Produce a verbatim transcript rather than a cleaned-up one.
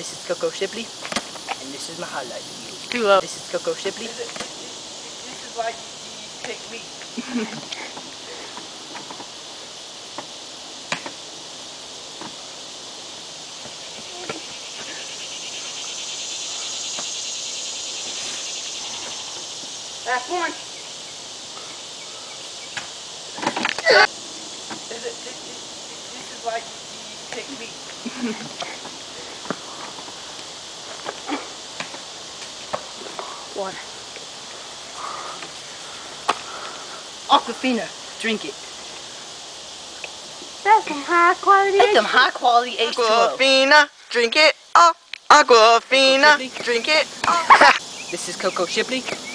This is Coco Shipley, and this is my highlight reel. Two up. This is Coco Shipley. This is, this is why you, you pick me. Last one. This is, this, this, this is why you, you pick me. Water. Aquafina, drink it. That's some high quality. It's some high quality H two O. Aquafina, drink it. Oh, Aquafina, drink it. Oh. This is Coco Shipley.